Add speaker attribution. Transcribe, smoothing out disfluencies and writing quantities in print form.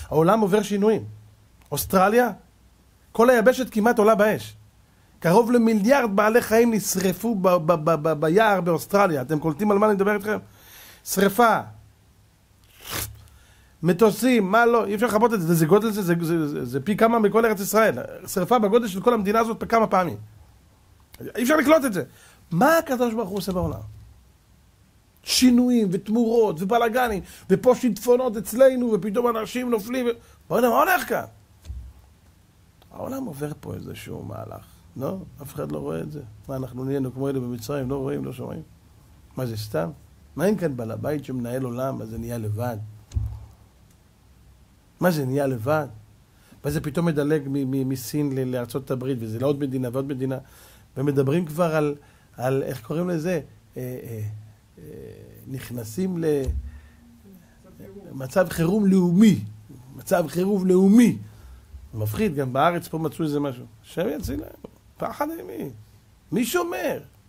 Speaker 1: העולם עובר שינויים. אוסטרליה, כל היבשת כמעט עולה באש. קרוב למיליארד בעלי חיים נשרפו ביער באוסטרליה. אתם קולטים על מה אני מדבר איתכם? שריפה. מטוסים, מה לא, אי אפשר לחבות את זה, זה גודל, זה פי כמה מכל ארץ ישראל. שריפה בגודל של כל המדינה הזאת בכמה פעמים. אי אפשר לקלוט את זה. מה הקדוש ברוך הוא עושה בעולם? שינויים ותמורות ובלגנים, ופה שיטפונות אצלנו, ופתאום אנשים נופלים. בואו נראה, מה הולך כאן? העולם עובר פה איזשהו מהלך. לא? אף אחד לא רואה את זה. מה, אנחנו נהיינו כמו אלה במצרים, לא רואים, לא שומעים? מה זה סתם? מה אין כאן בעל הבית שמנהל עולם, מה זה נהיה לבד? מה זה נהיה לבד? וזה פתאום מדלג מסין לארצות הברית, וזה לעוד מדינה ועוד מדינה, ומדברים כבר על איך קוראים לזה? נכנסים למצב חירום לאומי. מצב חירום לאומי. מפחיד, גם בארץ פה מצאו איזה משהו. שם יציל להם. פחד אימי. מי שומר?